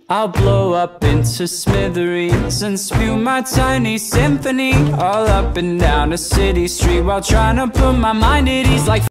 I'll blow up into smithereens and spew my tiny symphony all up and down a city street while trying to put my mind at ease like